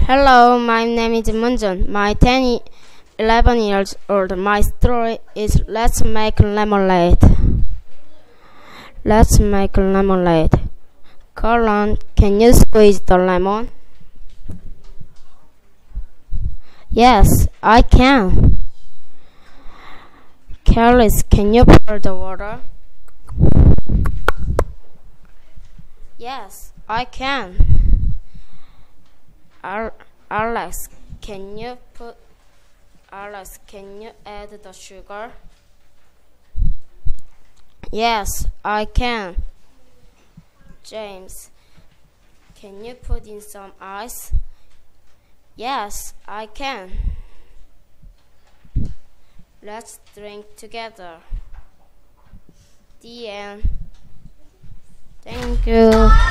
Hello, my name is Munjun. My 11 years old. My story is Let's make lemonade. Let's make lemonade. Colin, can you squeeze the lemon? Yes, I can. Carlos, can you pour the water? Yes, I can. Alex, can you add the sugar? Yes, I can. James, can you put in some ice? Yes, I can. Let's drink together. The end. Thank you.